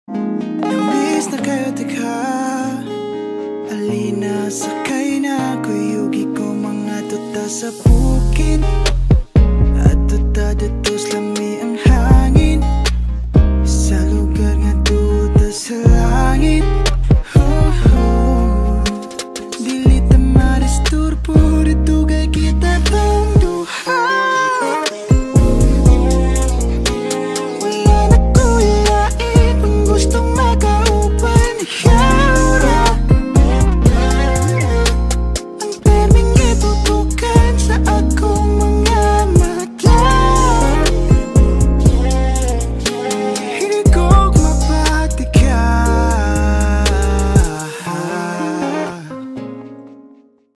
Namiss na kayo tikha, alina sakay na kuyugi ko mga tuta sa bukid. At tuta dito slam